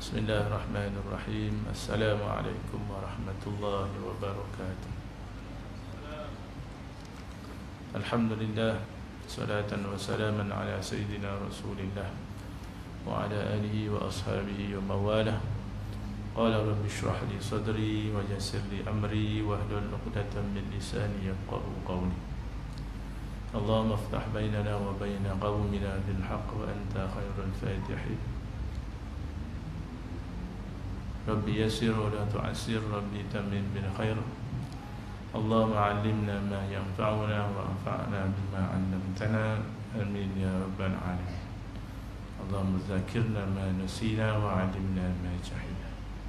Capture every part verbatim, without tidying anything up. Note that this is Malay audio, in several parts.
Bismillahirrahmanirrahim. Assalamualaikum warahmatullahi wabarakatuh. Alhamdulillah, salatan wa salaman ala sayyidina Rasulillah wa ala alihi wa ashabihi wa mawalah. Qala rabbi shrah li sadri wa yassir li amri wahlul 'uqdatam min lisani yafqahu qawli. Allahumma iftah bainana wa baina qaumina bil haqq wa anta khairul fatihin. Rabbi yassir wa la tu'assir, Rabbi tammim bil khair. Allahumma 'allimna ma yanfa'una wa anfa'na bima 'allamtana. Amin ya rabbal alamin. Allahumma dzakirna ma nasina wa 'allimna ma jahilna.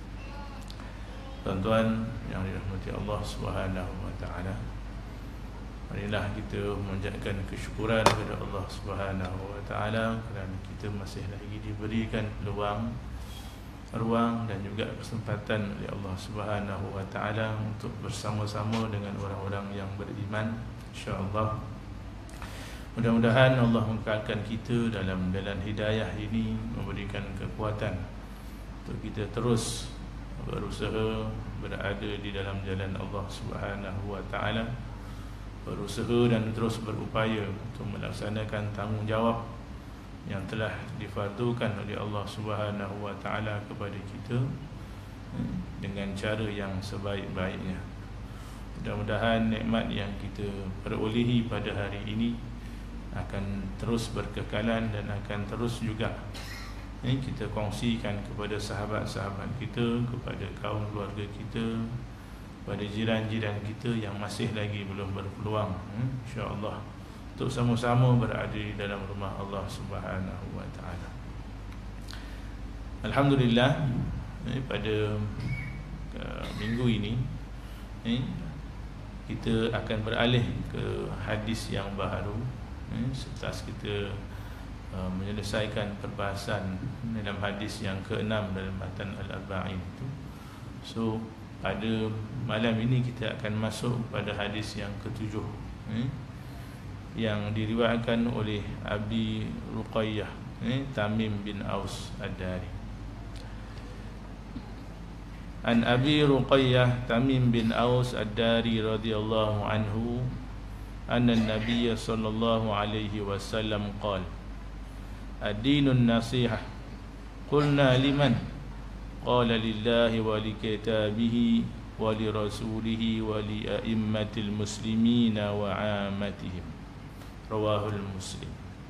Tuan-tuan yang dirahmati Allah Subhanahu wa taala, marilah kita memanjatkan kesyukuran kepada Allah Subhanahu wa taala kerana kita masih lagi diberikan peluang, ruang dan juga kesempatan oleh Allah Subhanahu wa taala untuk bersama-sama dengan orang-orang yang beriman, insya-Allah. Mudah-mudahan Allah mengekalkan kita dalam jalan hidayah ini, memberikan kekuatan untuk kita terus berusaha berada di dalam jalan Allah Subhanahu wa taala, berusaha dan terus berupaya untuk melaksanakan tanggungjawab yang telah difardukan oleh Allah Subhanahu wa taala kepada kita dengan cara yang sebaik-baiknya. Mudah-mudahan nikmat yang kita perolehi pada hari ini akan terus berkekalan dan akan terus juga kita kongsikan kepada sahabat-sahabat kita, kepada kaum keluarga kita, pada jiran-jiran kita yang masih lagi belum berpeluang, insya-Allah, untuk sama-sama berada di dalam rumah Allah Subhanahu wa taala. Alhamdulillah, eh, pada uh, minggu ini eh, kita akan beralih ke hadis yang baru eh, setelah kita uh, menyelesaikan perbahasan dalam hadis yang keenam dalam matan Al-Arba'in itu. So pada malam ini kita akan masuk pada hadis yang ketujuh eh, yang diriwayatkan oleh Abi Ruqayyah eh, Tamim bin Aus Ad-Dari. An Abi Ruqayyah Tamim bin Aus Ad-Dari radhiyallahu anhu anna an-nabiy sallallahu alaihi wasallam qala ad-dinun nasihah. Qulna liman? Qala lillahi wa li kitabihi wa li rasulihi wa li a'immatil muslimina wa 'ammatihim. Rawahul Muslim.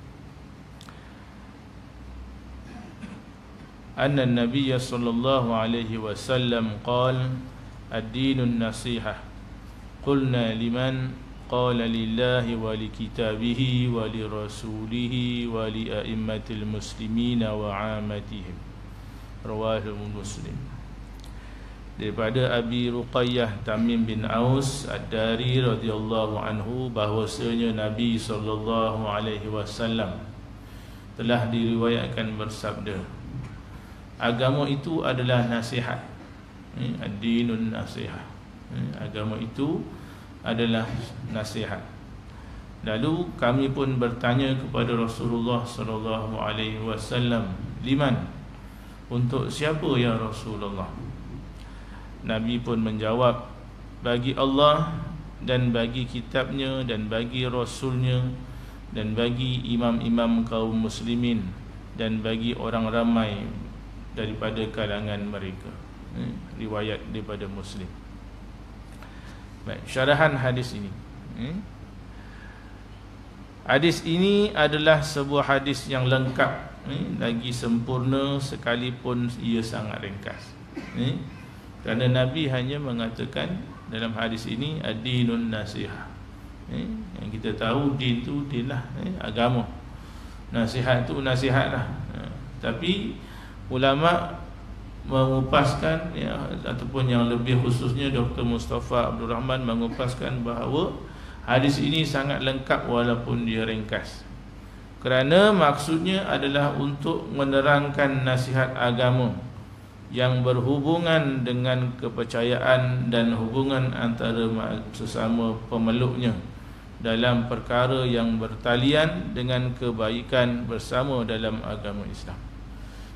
Anna an-nabiy sallallahu alaihi wasallam qala ad-dinun nasihah. Qulna liman? Qala lillahi wa li kitabihi wa li rasulihi wa li a'immatil muslimina wa 'ammatihim. Rawahul Muslim. Daripada Abi Ruqayyah Tamim bin Aus Ad-Dari radhiyallahu anhu bahwasanya Nabi sallallahu alaihi wasallam telah diriwayatkan bersabda, agama itu adalah nasihat. Ad-dinun nasihah. Agama itu adalah nasihat. Lalu kami pun bertanya kepada Rasulullah sallallahu alaihi wasallam, liman? Untuk siapa ya Rasulullah? Nabi pun menjawab, bagi Allah dan bagi kitabnya dan bagi rasulnya dan bagi imam-imam kaum muslimin dan bagi orang ramai daripada kalangan mereka. eh, Riwayat daripada Muslim. Baik, syarahan hadis ini. eh, Hadis ini adalah sebuah hadis yang lengkap, eh, lagi sempurna sekalipun ia sangat ringkas. eh, Kerana Nabi hanya mengatakan dalam hadis ini ad-dinun nasihah. Eh, yang kita tahu din tu dinlah, eh, agama. Nasihat tu nasihatlah. Eh, tapi ulama mengupaskan, ya, ataupun yang lebih khususnya Doktor Mustafa Abdul Rahman mengupaskan bahawa hadis ini sangat lengkap walaupun dia ringkas. Kerana maksudnya adalah untuk menerangkan nasihat agama yang berhubungan dengan kepercayaan dan hubungan antara sesama pemeluknya dalam perkara yang bertalian dengan kebaikan bersama dalam agama Islam.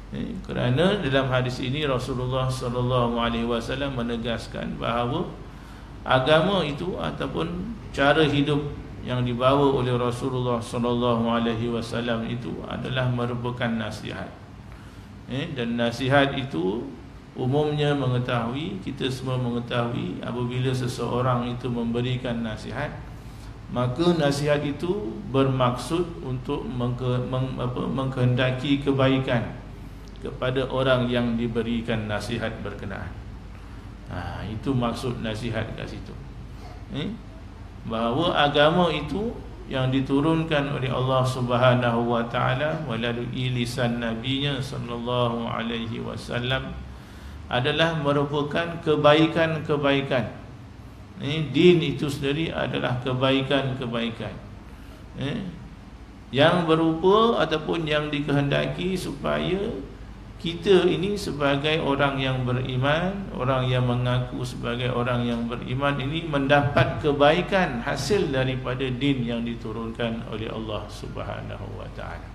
eh, kerana dalam hadis ini Rasulullah sallallahu alaihi wasallam menegaskan bahawa agama itu ataupun cara hidup yang dibawa oleh Rasulullah sallallahu alaihi wasallam itu adalah merupakan nasihat. Eh, dan nasihat itu umumnya mengetahui, kita semua mengetahui, apabila seseorang itu memberikan nasihat, maka nasihat itu bermaksud untuk mengke, meng, apa, mengkehendaki kebaikan kepada orang yang diberikan nasihat berkenaan. Ha, itu maksud nasihat kat situ. Eh? Bahawa agama itu yang diturunkan oleh Allah Subhanahu wa taala melalui lisan nabinya sallallahu alaihi wasallam adalah merupakan kebaikan-kebaikan. Eh, din itu sendiri adalah kebaikan-kebaikan. Eh, yang berupa ataupun yang dikehendaki supaya kita ini sebagai orang yang beriman, orang yang mengaku sebagai orang yang beriman ini mendapat kebaikan hasil daripada din yang diturunkan oleh Allah Subhanahu wa taala.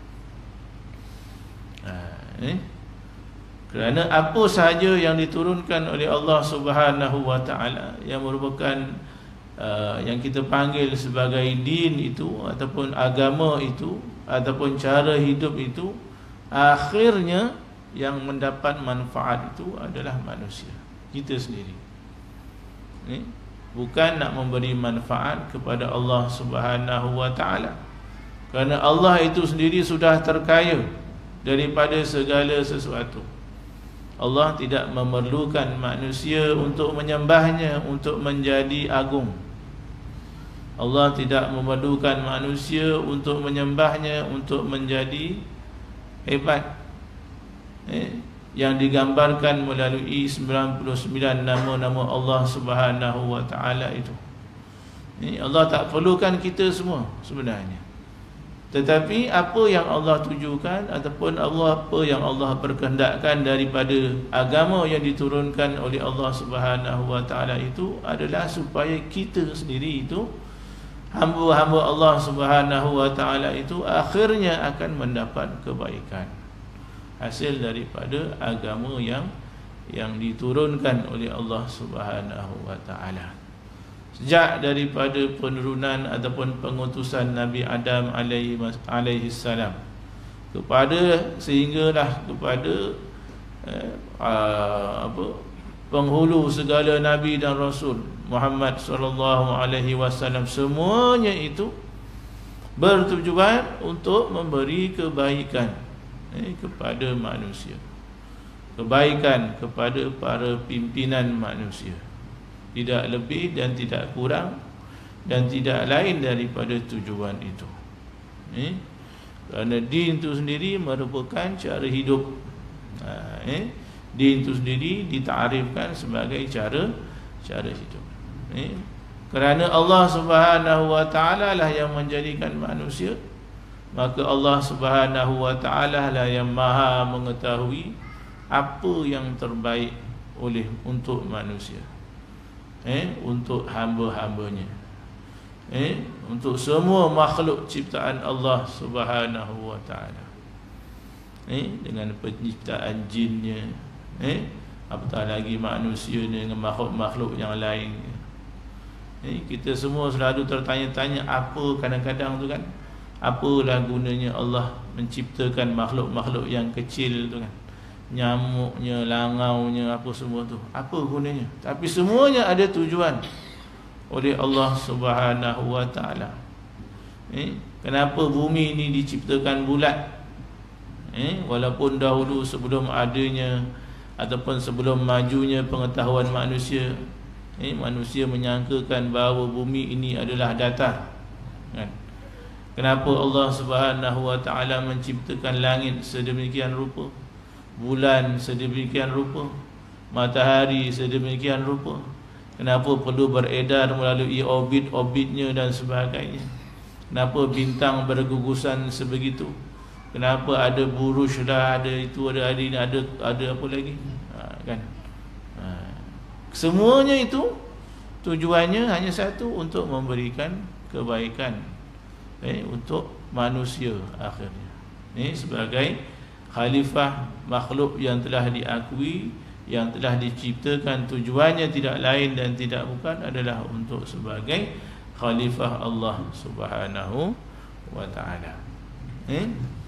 Ha, eh? Kerana apa sahaja yang diturunkan oleh Allah Subhanahu wa taala yang merupakan uh, yang kita panggil sebagai din itu ataupun agama itu ataupun cara hidup itu, akhirnya yang mendapat manfaat itu adalah manusia, kita sendiri. Ni bukan nak memberi manfaat kepada Allah Subhanahu wa taala. Kerana Allah itu sendiri sudah terkaya daripada segala sesuatu. Allah tidak memerlukan manusia untuk menyembahnya, untuk menjadi agung. Allah tidak memerlukan manusia untuk menyembahnya, untuk menjadi hebat. Eh, yang digambarkan melalui sembilan puluh sembilan nama-nama Allah Subhanahu wa taala itu. Eh, Allah tak perlukan kita semua sebenarnya. Tetapi apa yang Allah tujukan ataupun Allah apa yang Allah berkehendakkan daripada agama yang diturunkan oleh Allah Subhanahu wa taala itu adalah supaya kita sendiri itu, hamba-hamba Allah Subhanahu wa taala itu akhirnya akan mendapat kebaikan hasil daripada agama yang yang diturunkan oleh Allah Subhanahu wa taala. Sejak daripada penurunan ataupun pengutusan Nabi Adam alaihi alaihi salam kepada sehinggalah kepada eh, apa penghulu segala nabi dan rasul Muhammad sallallahu alaihi wasallam, semuanya itu bertujuan untuk memberi kebaikan eh, kepada manusia, kebaikan kepada para pimpinan manusia, tidak lebih dan tidak kurang dan tidak lain daripada tujuan itu. Eh? Kerana din itu sendiri merupakan cara hidup. Ha, eh? Din itu sendiri ditarifkan sebagai cara cara hidup. Eh? Kerana Allah Subhanahu wa taala lah yang menjadikan manusia, maka Allah Subhanahu wa taala lah yang maha mengetahui apa yang terbaik oleh untuk manusia. Eh, untuk hamba-hambanya, eh, untuk semua makhluk ciptaan Allah Subhanahu wa taala, eh, dengan penciptaan jinnya, eh, apatah lagi manusia dengan makhluk-makhluk yang lain. Eh, kita semua selalu tertanya-tanya apa kadang-kadang tu kan, apalah gunanya Allah menciptakan makhluk-makhluk yang kecil tu kan, nyamuknya, langaunya, apa semua tu, apa gunanya? Tapi semuanya ada tujuan oleh Allah Subhanahu wa taala. Eh, kenapa bumi ini diciptakan bulat? Eh, walaupun dahulu sebelum adanya ataupun sebelum majunya pengetahuan manusia, eh, manusia menyangkakan bahawa bumi ini adalah datar. Kan? Kenapa Allah Subhanahu wa taala menciptakan langit sedemikian rupa, bulan sedemikian rupa, matahari sedemikian rupa? Kenapa perlu beredar melalui orbit-orbitnya dan sebagainya? Kenapa bintang bergugusan sebegitu? Kenapa ada buruj dah, ada itu, ada ada ini, ada ada apa lagi? Ha, kan? Ha. Semuanya itu tujuannya hanya satu, untuk memberikan kebaikan, eh, untuk manusia akhirnya. Ini sebagai khalifah makhluk yang telah diakui, yang telah diciptakan, tujuannya tidak lain dan tidak bukan adalah untuk sebagai khalifah Allah Subhanahu wa taala. Eh?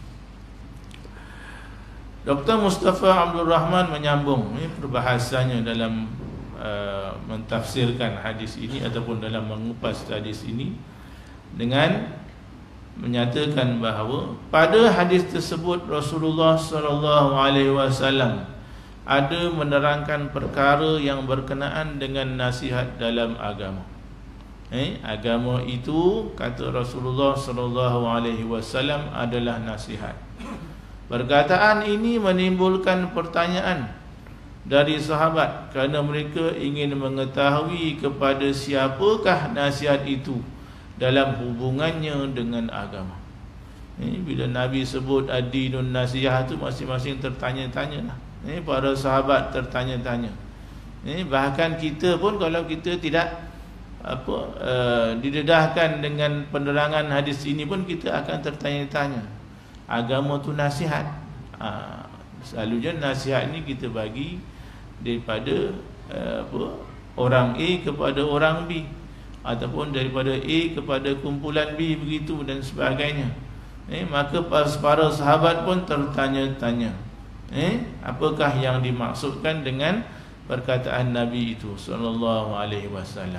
Doktor Mustafa Abdul Rahman menyambung eh, perbahasannya dalam uh, mentafsirkan hadis ini ataupun dalam mengupas hadis ini dengan menyatakan bahawa pada hadis tersebut Rasulullah sallallahu alaihi wasallam ada menerangkan perkara yang berkenaan dengan nasihat dalam agama. Eh, agama itu kata Rasulullah sallallahu alaihi wasallam adalah nasihat. Perkataan ini menimbulkan pertanyaan dari sahabat kerana mereka ingin mengetahui kepada siapakah nasihat itu dalam hubungannya dengan agama. Eh, bila Nabi sebut ad-dinun nasihah tu masing-masing tertanya-tanya lah. Eh, para sahabat tertanya-tanya. Eh, bahkan kita pun kalau kita tidak apa uh, didedahkan dengan penerangan hadis ini pun kita akan tertanya-tanya. Agama tu nasihat. Ha, selalunya nasihat ni kita bagi daripada uh, apa orang A kepada orang B, ataupun daripada A kepada kumpulan B, begitu dan sebagainya. Eh, maka para sahabat pun tertanya-tanya, eh, apakah yang dimaksudkan dengan perkataan Nabi itu sallallahu alaihi wasallam.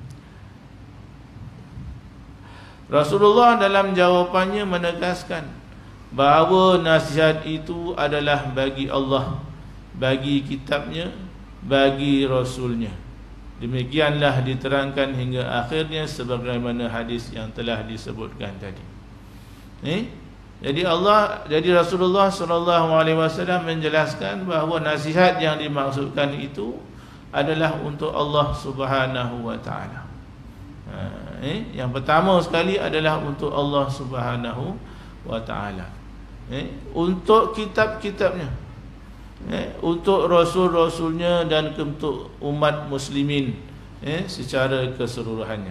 Rasulullah dalam jawapannya menegaskan bahawa nasihat itu adalah bagi Allah, bagi kitabnya, bagi Rasulnya. Demikianlah diterangkan hingga akhirnya sebagaimana hadis yang telah disebutkan tadi. Eh? Jadi Allah, jadi Rasulullah sallallahu alaihi wasallam menjelaskan bahawa nasihat yang dimaksudkan itu adalah untuk Allah Subhanahu wa taala. Ha, eh? Yang pertama sekali adalah untuk Allah Subhanahu wa taala. Eh? Untuk kitab-kitabnya, eh? untuk rasul-rasulnya dan untuk umat muslimin, eh? secara keseluruhannya.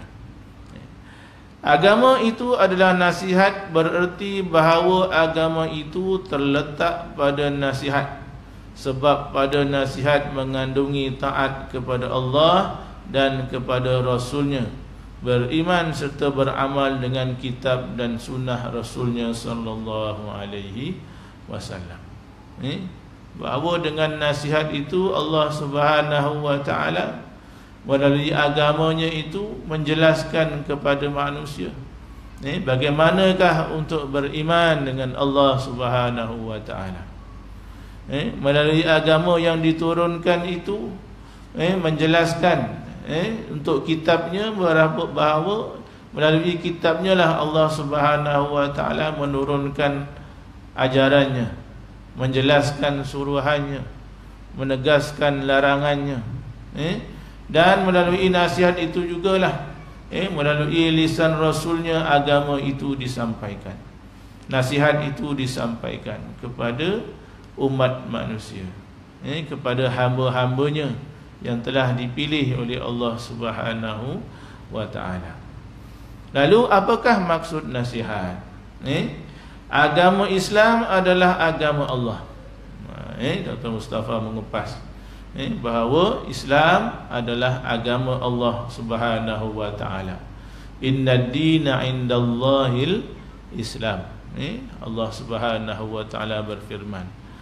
Agama itu adalah nasihat, bererti bahawa agama itu terletak pada nasihat, sebab pada nasihat mengandungi taat kepada Allah dan kepada Rasulnya, beriman serta beramal dengan kitab dan sunnah Rasulnya sallallahu alaihi wasallam. Eh? Bahawa dengan nasihat itu Allah Subhanahu wa taala melalui agamanya itu menjelaskan kepada manusia, eh, bagaimanakah untuk beriman dengan Allah Subhanahu wa taala. Eh, melalui agama yang diturunkan itu, eh, menjelaskan, eh, untuk kitabnya bahawa melalui kitabnya lah Allah Subhanahu wa taala menurunkan ajarannya, menjelaskan suruhannya, menegaskan larangannya, eh, dan melalui nasihat itu jugalah, eh, melalui lisan Rasulnya agama itu disampaikan, nasihat itu disampaikan kepada umat manusia, eh, kepada hamba-hambanya yang telah dipilih oleh Allah Subhanahu wa taala. Lalu apakah maksud nasihat? Eh, agama Islam adalah agama Allah. Eh, Doktor Mustafa mengupas Eh, bahawa Islam adalah agama Allah Subhanahu wa taala. Innad dina indallahil Islam. Eh, Allah Subhanahu wa taala berfirman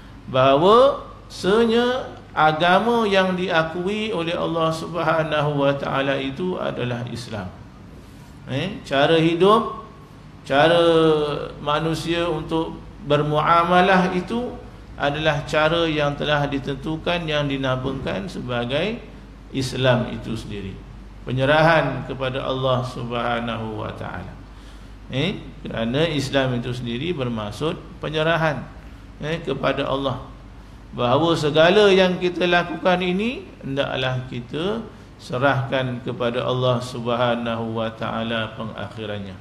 bahawa sesungguhnya agama yang diakui oleh Allah Subhanahu wa taala itu adalah Islam. Eh, cara hidup, cara manusia untuk bermuamalah itu adalah cara yang telah ditentukan, yang dinamakan sebagai Islam itu sendiri. Penyerahan kepada Allah Subhanahu wa taala. Eh, kerana Islam itu sendiri bermaksud penyerahan, eh, kepada Allah. Bahawa segala yang kita lakukan ini hendaklah kita serahkan kepada Allah Subhanahu wa taala pengakhirannya.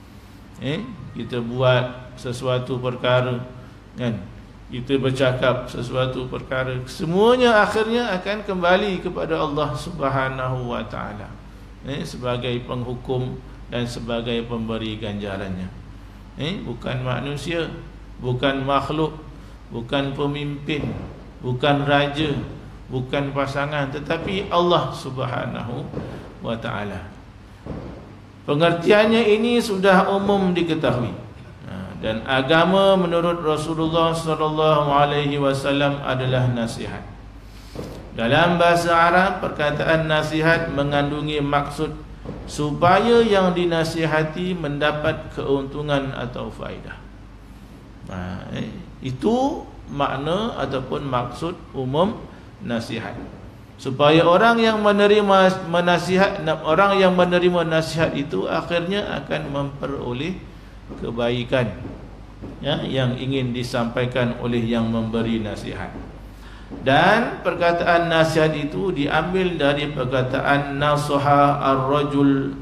Eh, kita buat sesuatu perkara, kan? Kita bercakap sesuatu perkara, semuanya akhirnya akan kembali kepada Allah Subhanahu wa taala, eh, sebagai penghukum dan sebagai pemberi ganjarannya. Eh, bukan manusia, bukan makhluk, bukan pemimpin, bukan raja, bukan pasangan, tetapi Allah Subhanahu wa ta'ala. Pengertiannya ini sudah umum diketahui, dan agama menurut Rasulullah sallallahu alaihi wasallam adalah nasihat. Dalam bahasa Arab, perkataan nasihat mengandungi maksud supaya yang dinasihati mendapat keuntungan atau faedah. Nah, eh, itu makna ataupun maksud umum nasihat. Supaya orang yang menerima menasihat, orang yang menerima nasihat itu akhirnya akan memperoleh kebaikan, ya, yang ingin disampaikan oleh yang memberi nasihat. Dan perkataan nasihat itu diambil dari perkataan nasaha ar-rajul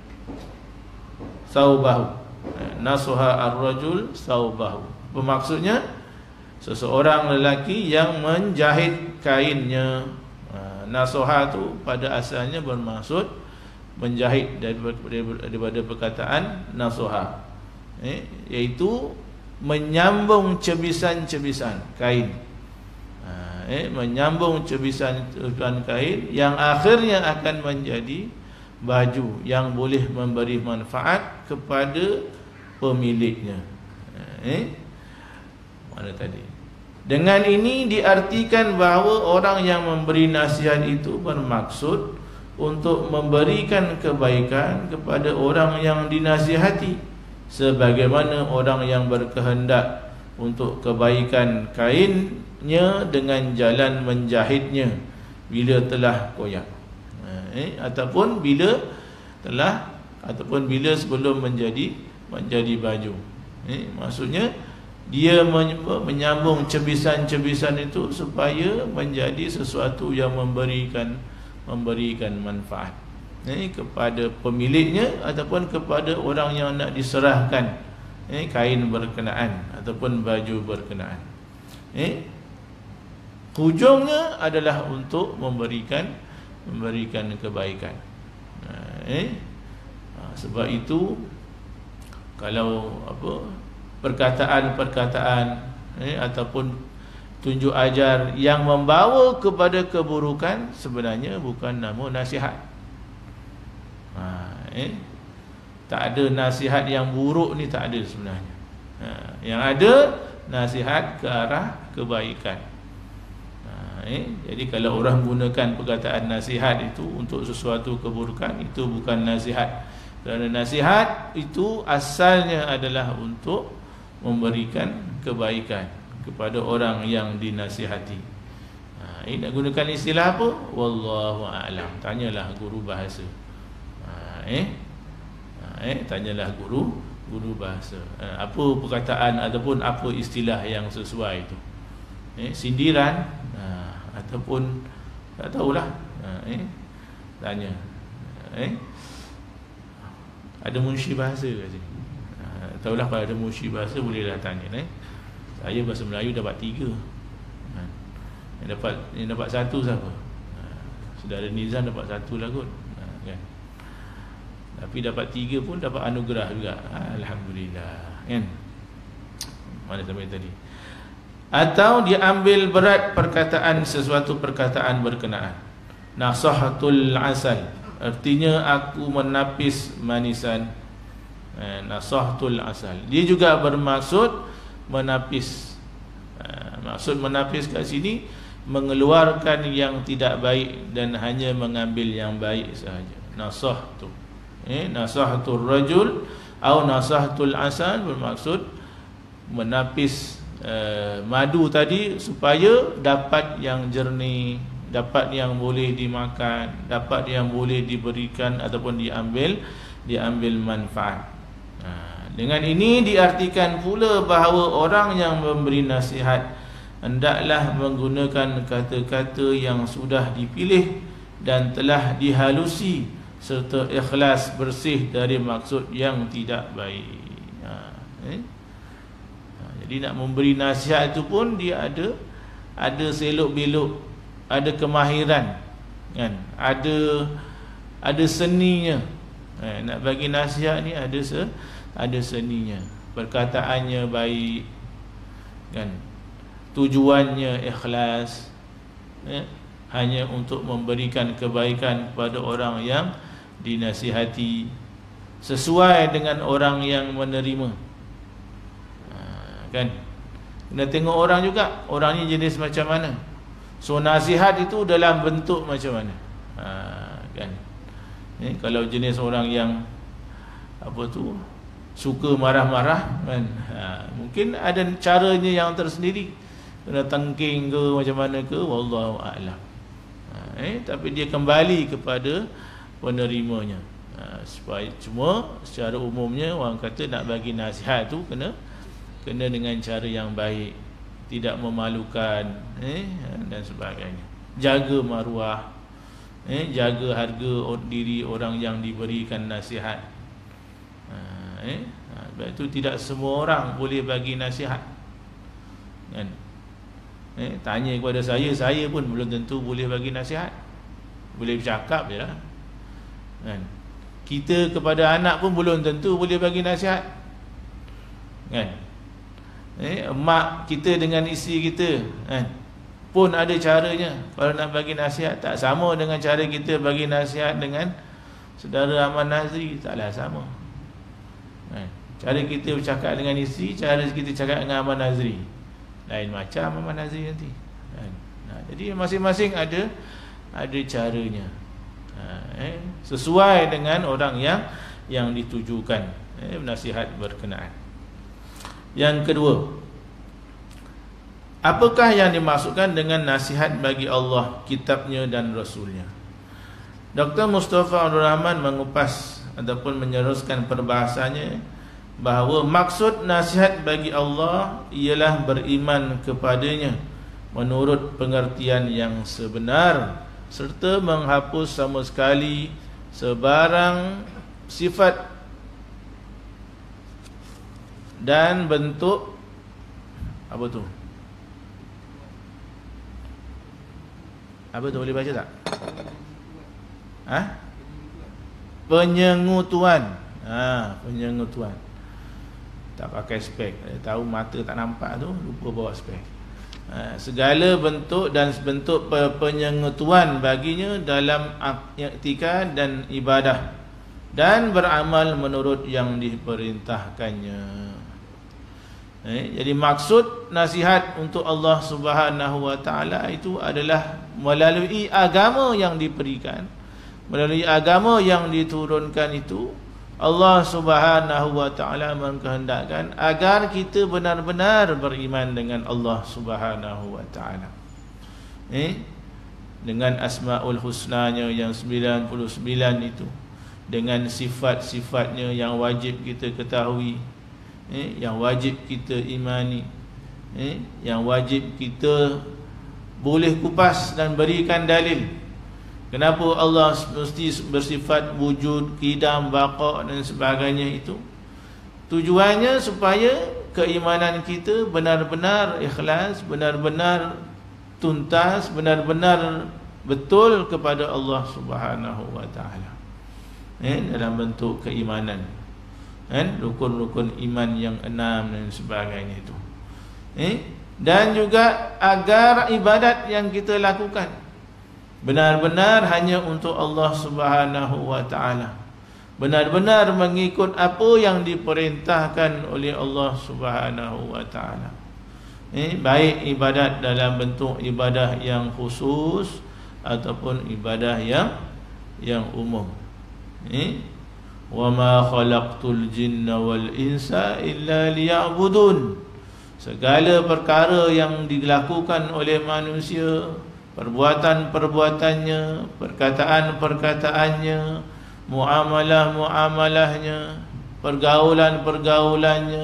saubahu. Nasaha ar-rajul saubahu. Bermaksudnya seseorang lelaki yang menjahit kainnya. Nasaha itu pada asalnya bermaksud menjahit, daripada, daripada perkataan nasaha, eh, iaitu menyambung cebisan-cebisan kain, eh, menyambung cebisan-cebisan kain yang akhirnya akan menjadi baju yang boleh memberi manfaat kepada pemiliknya. Eh, mana tadi? Dengan ini diartikan bahawa orang yang memberi nasihat itu bermaksud untuk memberikan kebaikan kepada orang yang dinasihati, sebagaimana orang yang berkehendak untuk kebaikan kainnya dengan jalan menjahitnya bila telah koyak, eh, ataupun bila telah ataupun bila sebelum menjadi menjadi baju. Eh, maksudnya dia menyambung cebisan-cebisan itu supaya menjadi sesuatu yang memberikan memberikan manfaat, eh, kepada pemiliknya ataupun kepada orang yang nak diserahkan, eh, kain berkenaan ataupun baju berkenaan. Eh, hujungnya adalah untuk memberikan memberikan kebaikan. Eh, sebab itu kalau apa perkataan-perkataan eh, ataupun tunjuk ajar yang membawa kepada keburukan sebenarnya bukan nama nasihat. Ha, eh, tak ada nasihat yang buruk ni, tak ada sebenarnya. Ha, yang ada nasihat ke arah kebaikan. Ha, eh, jadi kalau orang gunakan perkataan nasihat itu untuk sesuatu keburukan, itu bukan nasihat. Kerana nasihat itu asalnya adalah untuk memberikan kebaikan kepada orang yang dinasihati. Ha, ini nak gunakan istilah apa? Wallahu a'lam. Tanyalah guru bahasa. Ha, eh? Ha, eh, tanyalah guru guru bahasa. Ha, apa perkataan ataupun apa istilah yang sesuai itu? Eh, sindiran, ha, ataupun tak tahulah. Ha, eh, tanya. Eh, ada munshi bahasa kat sini. Tahulah kalau ada munshi bahasa bolehlah tanya, eh? Saya bahasa Melayu dapat tiga. Ha. Yang dapat yang dapat satu siapa? Ha. Saudara Nizam dapat satu lah kot. Ha, kan? Tapi dapat tiga pun dapat anugerah juga. Ha, alhamdulillah, kan? Mana sampai tadi? Atau diambil berat perkataan sesuatu perkataan berkenaan. Nasahatul asal, artinya aku menapis manisan. Eh, nasahtul asal, dia juga bermaksud menapis. Eh, maksud menapis kat sini mengeluarkan yang tidak baik dan hanya mengambil yang baik sahaja. Nasahtu, eh, nasahtul rajul atau nasahtul asal bermaksud menapis eh, madu tadi supaya dapat yang jernih, dapat yang boleh dimakan, dapat yang boleh diberikan ataupun diambil diambil manfaat. Dengan ini diartikan pula bahawa orang yang memberi nasihat hendaklah menggunakan kata-kata yang sudah dipilih dan telah dihalusi serta ikhlas bersih dari maksud yang tidak baik. Ha, eh? ha, jadi nak memberi nasihat itu pun dia ada ada selok-belok, ada kemahiran, kan? Ada ada seninya. Eh, nak bagi nasihat ni ada se ada seninya. Perkataannya baik, kan? tujuannya ikhlas, eh, hanya untuk memberikan kebaikan kepada orang yang dinasihati, sesuai dengan orang yang menerima. Ha, kan? Kena tengok orang juga, orang ni jenis macam mana. So nasihat itu dalam bentuk macam mana. Ha, kan? Eh, kalau jenis orang yang apa tu, suka marah-marah, kan? Ha, mungkin ada caranya yang tersendiri, kena tengking ke macam mana ke, wallahu a'lam. Ha, eh, tapi dia kembali kepada penerimanya. Ha, supaya cuma secara umumnya orang kata nak bagi nasihat tu kena kena dengan cara yang baik, tidak memalukan, eh, dan sebagainya. Jaga maruah, eh, jaga harga diri orang yang diberikan nasihat. Ha, eh, ha, sebab itu tidak semua orang boleh bagi nasihat, kan? Eh, tanya kepada saya, saya pun belum tentu boleh bagi nasihat. Boleh bercakap je lah, kan? Kita kepada anak pun belum tentu boleh bagi nasihat, kan? Eh, mak kita dengan isteri kita, kan, pun ada caranya. Kalau nak bagi nasihat, tak sama dengan cara kita bagi nasihat dengan saudara Ahmad Nazri, taklah sama, kan? Cara kita bercakap dengan isteri, cara kita cakap dengan Ahmad Nazri lain macam Ahmad Nazri nanti, kan? Nah, jadi masing-masing ada ada caranya, ha, eh, sesuai dengan orang yang yang ditujukan, eh, nasihat berkenaan. Yang kedua, apakah yang dimaksudkan dengan nasihat bagi Allah, kitabnya dan Rasulnya? Doktor Mustafa Abdul Rahman mengupas ataupun meneruskan perbahasannya bahawa maksud nasihat bagi Allah ialah beriman kepadanya menurut pengertian yang sebenar, serta menghapus sama sekali sebarang sifat dan bentuk apa tu? Apa tu, boleh baca tak? Ha? Penyengutuan. Ha, penyengutuan. Tak pakai spek, tahu mata tak nampak tu, lupa bawa spek. Ha, segala bentuk dan bentuk penyengutuan baginya dalam i'tikad dan ibadah, dan beramal menurut yang diperintahkannya. Eh, jadi maksud nasihat untuk Allah Subhanahu wa taala itu adalah melalui agama yang diberikan, melalui agama yang diturunkan itu, Allah Subhanahu wa taala mengkehendakkan agar kita benar-benar beriman dengan Allah Subhanahu wa taala. Eh, dengan asmaul husnanya yang sembilan puluh sembilan itu, dengan sifat-sifatnya yang wajib kita ketahui, eh, yang wajib kita imani, eh, yang wajib kita boleh kupas dan berikan dalil. Kenapa Allah mesti bersifat wujud, qidam, baqa dan sebagainya itu? Tujuannya supaya keimanan kita benar-benar ikhlas, benar-benar tuntas, benar-benar betul kepada Allah Subhanahu wa taala. Eh, dalam bentuk keimanan, kan, rukun-rukun iman yang enam dan sebagainya itu. Eh, dan juga agar ibadat yang kita lakukan benar-benar hanya untuk Allah Subhanahu wa taala, benar-benar mengikut apa yang diperintahkan oleh Allah Subhanahu wa taala. Eh, baik ibadat dalam bentuk ibadah yang khusus ataupun ibadah yang yang umum. Eh, wa ma khalaqtul jinna wal insa illa liya'budun. Segala perkara yang dilakukan oleh manusia, perbuatan-perbuatannya, perkataan-perkataannya, muamalah-muamalahnya, pergaulan-pergaulannya,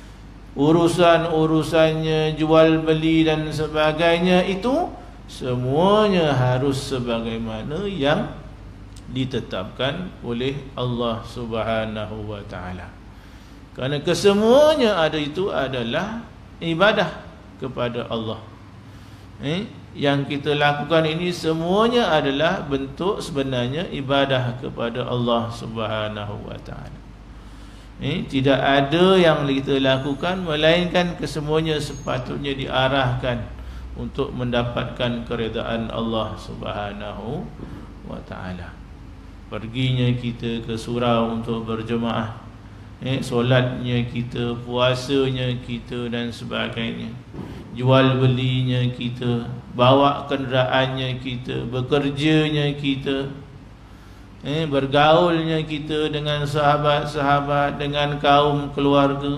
urusan-urusannya, jual beli dan sebagainya, itu semuanya harus sebagaimana yang ditetapkan oleh Allah Subhanahu wa taala. Kerana kesemuanya ada itu adalah ibadah kepada Allah. Eh, yang kita lakukan ini semuanya adalah bentuk sebenarnya ibadah kepada Allah Subhanahu wa taala. Eh, tidak ada yang kita lakukan melainkan kesemuanya sepatutnya diarahkan untuk mendapatkan keredaan Allah Subhanahu wa taala. Perginya kita ke surau untuk berjemaah, eh, solatnya kita, puasanya kita dan sebagainya, jual belinya kita, bawa kenderaannya kita, bekerjanya kita, eh, bergaulnya kita dengan sahabat-sahabat, dengan kaum keluarga,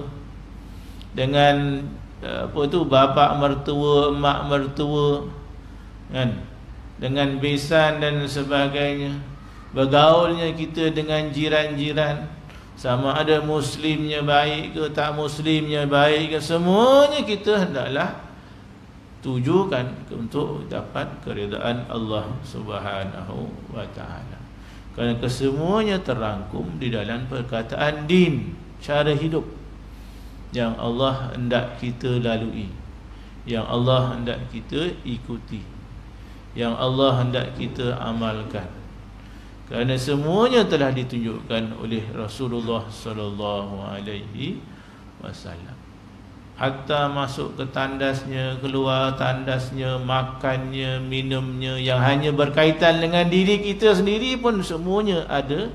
dengan apa tu bapa mertua, mak mertua, kan, dengan besan dan sebagainya, bergaulnya kita dengan jiran-jiran, sama ada muslimnya baik ke tak muslimnya baik ke, semuanya kita hendaklah tujukan untuk dapat keridaan Allah Subhanahu wa taala. Kerana kesemuanya terangkum di dalam perkataan din, cara hidup yang Allah hendak kita lalui, yang Allah hendak kita ikuti, yang Allah hendak kita amalkan. Kerana semuanya telah ditunjukkan oleh Rasulullah sallallahu alaihi wasallam. Hatta masuk ke tandasnya, keluar tandasnya, makannya, minumnya, yang hanya berkaitan dengan diri kita sendiri pun semuanya ada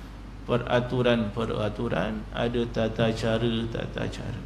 peraturan-peraturan, ada tata cara-tata cara.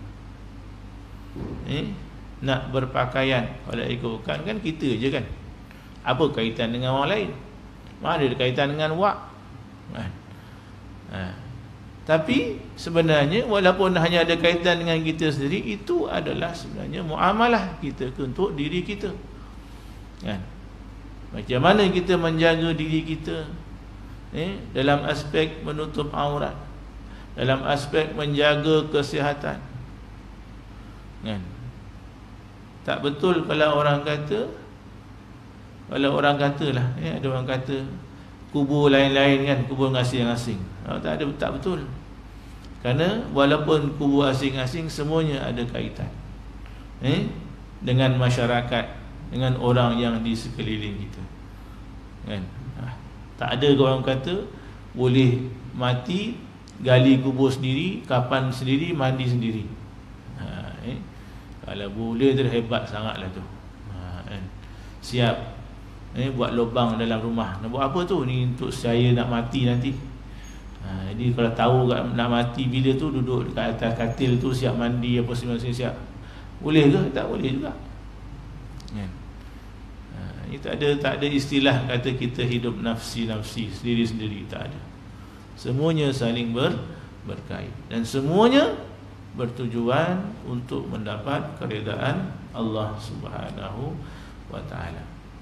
Eh, nak berpakaian, kalau ikutkan kan kita je kan. Apa kaitan dengan orang lain? Mana ada kaitan dengan wak? Kan? Ha. Tapi sebenarnya walaupun hanya ada kaitan dengan kita sendiri, itu adalah sebenarnya muamalah kita untuk diri kita. Kan? Macam mana kita menjaga diri kita? Eh, dalam aspek menutup aurat, dalam aspek menjaga kesihatan, kan? Tak betul kalau orang kata, kalau orang katalah, eh, ada orang kata kubur lain-lain kan, kubur asing-asing. Oh, tak ada, tak betul. Kerana walaupun kubur asing-asing, semuanya ada kaitan, eh, dengan masyarakat, dengan orang yang di sekeliling kita, kan? Tak ada orang kata boleh mati, gali kubur sendiri, kapan sendiri, mandi sendiri. Ha, eh? Kalau boleh tu hebat sangatlah tu. Ha, eh? Siap eh, buat lubang dalam rumah. Nak buat apa tu? Ni untuk saya nak mati nanti. Ha, jadi kalau tahu nak mati bila tu, duduk dekat atas katil tu, siap mandi apa semua siap. Boleh ke? Tak boleh juga. Ya. Tak ada, tak ada istilah kata kita hidup nafsi-nafsi, sendiri-sendiri, tak ada. Semuanya saling ber, berkait dan semuanya bertujuan untuk mendapat keredaan Allah Subhanahu wa taala.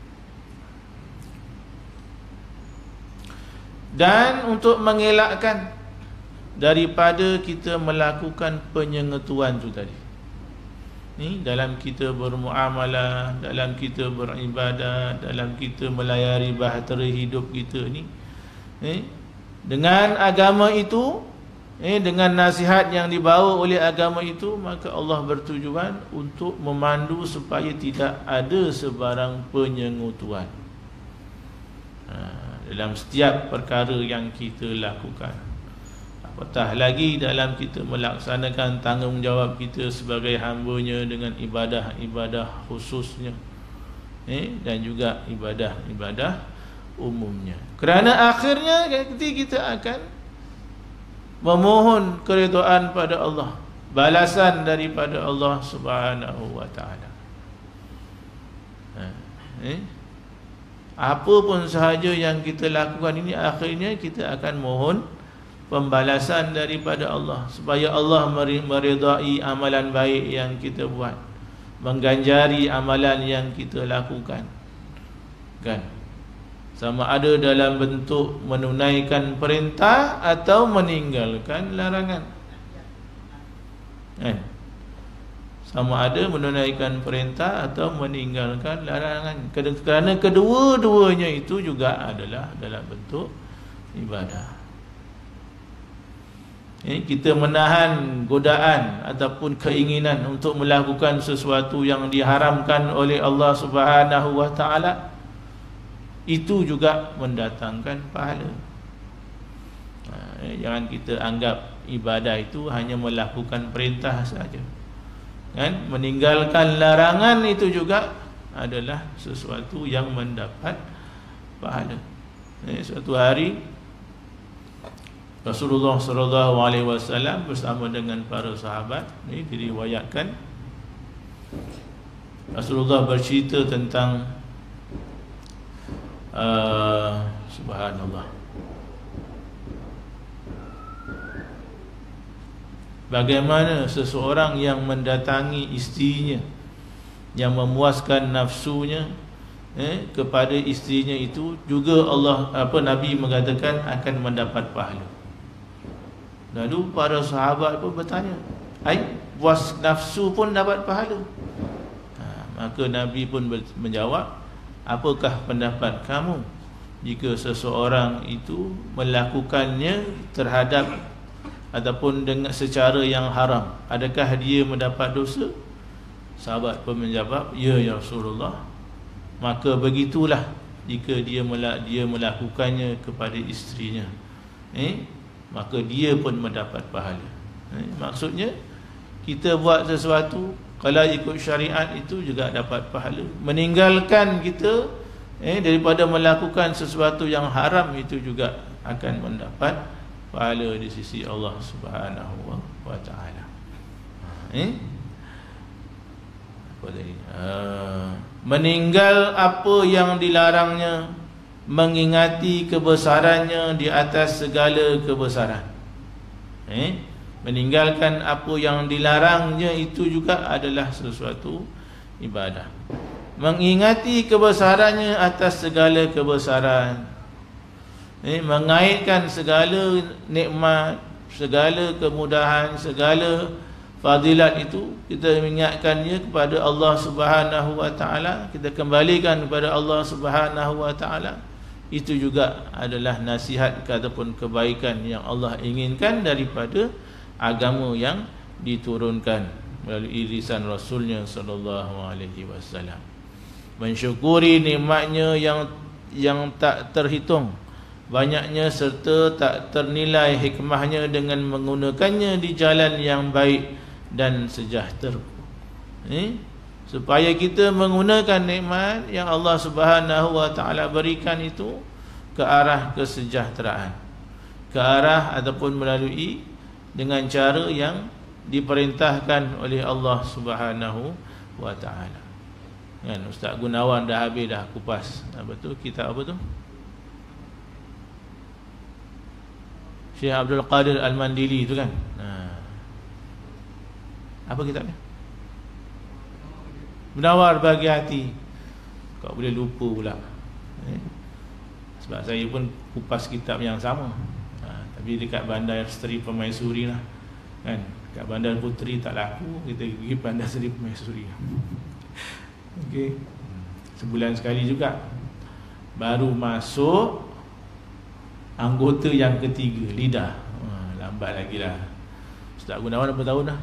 Dan untuk mengelakkan daripada kita melakukan penyengetuan tu tadi, ni dalam kita bermuamalah, dalam kita beribadah, dalam kita melayari bahtera hidup kita ni, eh, dengan agama itu, eh, dengan nasihat yang dibawa oleh agama itu, maka Allah bertujuan untuk memandu supaya tidak ada sebarang penyengutuan ha, dalam setiap perkara yang kita lakukan. Apatah lagi dalam kita melaksanakan tanggungjawab kita sebagai hamba-Nya dengan ibadah-ibadah khususnya, eh, dan juga ibadah-ibadah umumnya. Kerana akhirnya nanti kita akan memohon keridhaan pada Allah, balasan daripada Allah Subhanahu wa taala. Eh, apa pun sahaja yang kita lakukan ini, akhirnya kita akan mohon pembalasan daripada Allah, supaya Allah meridai amalan baik yang kita buat, mengganjari amalan yang kita lakukan, kan? Sama ada dalam bentuk menunaikan perintah atau meninggalkan larangan, kan? Sama ada menunaikan perintah atau meninggalkan larangan, kerana kedua-duanya itu juga adalah dalam bentuk ibadah. Eh, kita menahan godaan ataupun keinginan untuk melakukan sesuatu yang diharamkan oleh Allah Subhanahu wa taala, itu juga mendatangkan pahala. Eh, jangan kita anggap ibadah itu hanya melakukan perintah saja, kan? Meninggalkan larangan itu juga adalah sesuatu yang mendapat pahala. Eh, suatu hari Rasulullah sallallahu alaihi wasallam bersama dengan para sahabat, ini diriwayatkan Rasulullah bercerita tentang uh, subhanallah, bagaimana seseorang yang mendatangi isterinya, yang memuaskan nafsunya eh, kepada isterinya itu juga Allah apa Nabi mengatakan akan mendapat pahala. Lalu para sahabat pun bertanya, "Ai, puas nafsu pun dapat pahala?" Ha, maka Nabi pun menjawab, "Apakah pendapat kamu jika seseorang itu melakukannya terhadap ataupun dengan secara yang haram, adakah dia mendapat dosa?" Sahabat pun menjawab, "Ya, ya Rasulullah, maka begitulah jika dia dia melakukannya kepada isterinya, eh maka dia pun mendapat pahala." Eh, maksudnya kita buat sesuatu kalau ikut syariat itu juga dapat pahala. Meninggalkan kita eh daripada melakukan sesuatu yang haram itu juga akan mendapat pahala di sisi Allah Subhanahu wa taala. Eh apa tadi? Uh, meninggal apa yang dilarangnya, mengingati kebesarannya di atas segala kebesaran. Eh meninggalkan apa yang dilarangnya itu juga adalah sesuatu ibadah. Mengingati kebesarannya atas segala kebesaran, eh, mengaitkan segala nikmat, segala kemudahan, segala fadilat itu kita mengingatkannya kepada Allah Subhanahu wa taala, kita kembalikan kepada Allah Subhanahu wa taala. Itu juga adalah nasihat ataupun kebaikan yang Allah inginkan daripada agama yang diturunkan melalui lisan Rasulnya sallallahu alaihi wasallam. Mensyukuri nikmatnya yang yang tak terhitung banyaknya serta tak ternilai hikmahnya dengan menggunakannya di jalan yang baik dan sejahtera. Eh? Supaya kita menggunakan nikmat yang Allah Subhanahu wa taala berikan itu ke arah kesejahteraan, ke arah ataupun melalui dengan cara yang diperintahkan oleh Allah Subhanahu wa taala. Kan Ustaz Gunawan dah habis dah kupas apa tu kitab apa tu? Syekh Abdul Qadir Al-Mandili tu kan. Ha. Apa kitabnya? Menawar bagi hati. Kau boleh lupa pula. Eh? Sebab saya pun kupas kitab yang sama. Ha, tapi dekat Bandar Seri Permaisuri lah. Kan? Dekat Bandar Puteri tak laku, kita pergi Bandar Seri Permaisuri. Okey. Sebulan sekali juga. Baru masuk anggota yang ketiga, lidah. Ha, lambat lagi lah. Ustaz Gunawan berapa tahun dah?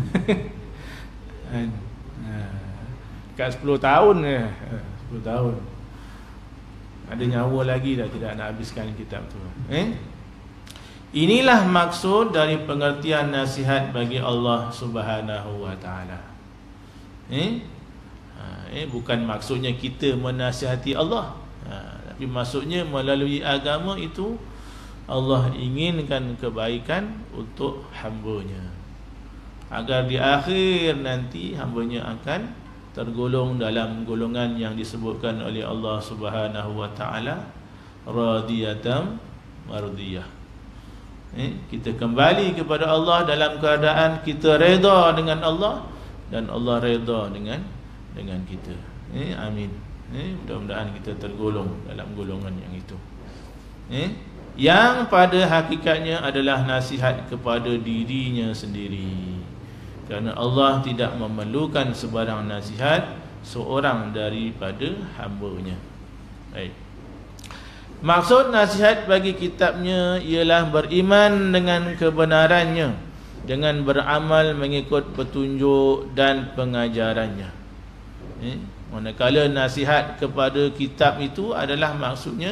Kan? Ha. Kat sepuluh tahun ke? sepuluh tahun. Ada nyawa lagi dah tidak nak habiskan kitab tu. Eh? Inilah maksud dari pengertian nasihat bagi Allah Subhanahu wa taala. Eh? Ha, eh bukan maksudnya kita menasihati Allah. Ha, tapi maksudnya melalui agama itu Allah inginkan kebaikan untuk hamba-Nya, agar di akhir nanti hamba-Nya akan tergolong dalam golongan yang disebutkan oleh Allah Subhanahu wa taala radiyatan mardiyah. Eh, kita kembali kepada Allah dalam keadaan kita redha dengan Allah dan Allah redha dengan dengan kita. Eh, amin. Eh, mudah-mudahan kita tergolong dalam golongan yang itu. Eh, yang pada hakikatnya adalah nasihat kepada dirinya sendiri. Kerana Allah tidak memerlukan sebarang nasihat seorang daripada hamba-Nya. Baik. Maksud nasihat bagi kitabnya ialah beriman dengan kebenarannya, dengan beramal mengikut petunjuk dan pengajarannya. Eh? Manakala nasihat kepada kitab itu adalah maksudnya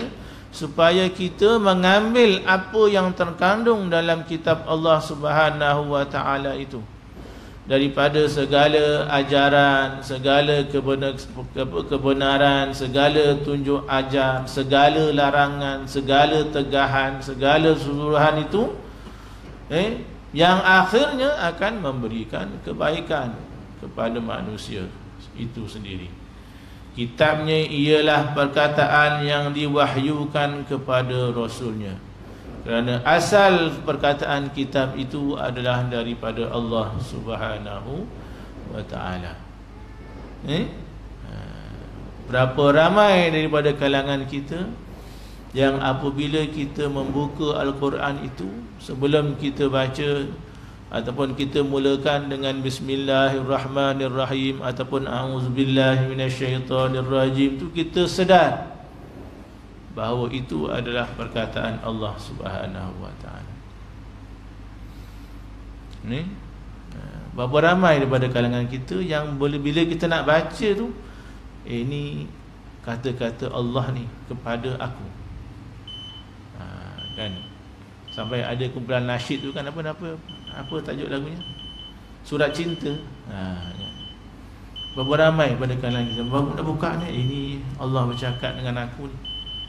supaya kita mengambil apa yang terkandung dalam kitab Allah Subhanahu wa taala itu, daripada segala ajaran, segala kebenaran, segala tunjuk ajar, segala larangan, segala tegahan, segala suruhan itu eh yang akhirnya akan memberikan kebaikan kepada manusia itu sendiri. Kitabnya ialah perkataan yang diwahyukan kepada Rasulnya, kerana asal perkataan kitab itu adalah daripada Allah Subhanahu wa ta'ala. eh? Berapa ramai daripada kalangan kita yang apabila kita membuka Al-Quran itu, sebelum kita baca ataupun kita mulakan dengan Bismillahirrahmanirrahim ataupun A'udzubillahi minasyaitonirrajim, tu kita sedar bahawa itu adalah perkataan Allah Subhanahu wa ta'ala. Ni berapa ramai daripada kalangan kita yang boleh, bila kita nak baca tu, eh ni kata-kata Allah ni kepada aku, ha, kan? Sampai ada kumpulan nasyid tu kan, apa apa apa tajuk lagunya, Surat Cinta. Ha, ya. Berapa ramai pada kalangan kita baru nak buka ni, ini Allah bercakap dengan aku ni.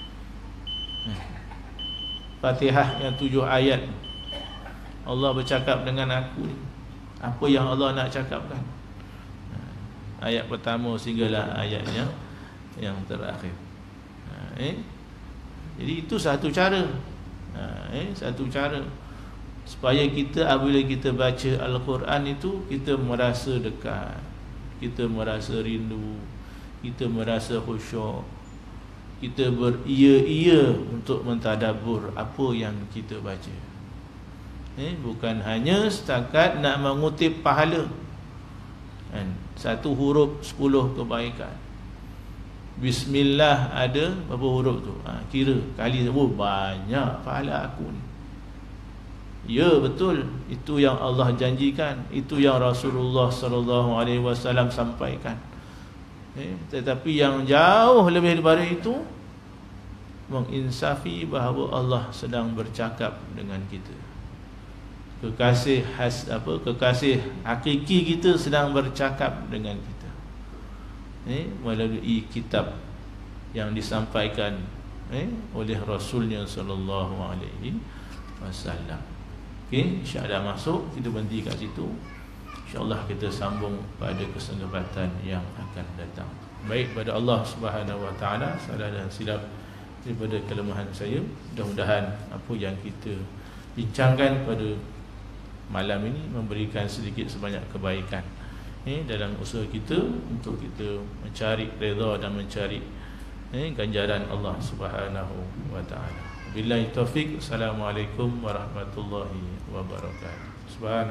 Fatihah yang tujuh ayat, Allah bercakap dengan aku ni. Apa yang Allah nak cakapkan? Ayat pertama sehinggalah ayatnya yang terakhir. Eh? Jadi itu satu cara. Eh, satu cara supaya kita apabila kita baca Al-Quran itu, kita merasa dekat, kita merasa rindu, kita merasa khusyuk, kita beria-ia untuk mentadabbur apa yang kita baca. Eh, bukan hanya setakat nak mengutip pahala, kan? Satu huruf sepuluh kebaikan. Bismillah ada berapa huruf tu? Ha, kira kali, oh banyak pahala aku ni. Ya betul, itu yang Allah janjikan, itu yang Rasulullah sallallahu alaihi wasallam sampaikan. Eh, tetapi yang jauh lebih daripada itu, menginsafi bahawa Allah sedang bercakap dengan kita. Kekasih has apa kekasih hakiki kita sedang bercakap dengan kita. Eh, melalui kitab yang disampaikan eh, oleh Rasulnya sallallahu alaihi wasallam. Okey, insya-Allah masuk, kita berhenti kat situ. Insya-Allah kita sambung pada kesempatan yang akan datang. Baik, pada Allah Subhanahu wa taala, salah dan silap daripada kelemahan saya. Mudah-mudahan apa yang kita bincangkan pada malam ini memberikan sedikit sebanyak kebaikan eh, dalam usaha kita untuk kita mencari redha dan mencari eh, ganjaran Allah Subhanahu wa taala. Billahi taufik. Assalamualaikum warahmatullahi wabarakatuh.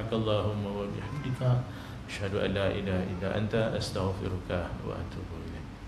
Subhanakallahumma wa bihamdika asyhadu an la ilaha illa anta astaghfiruka wa atubu ilaik.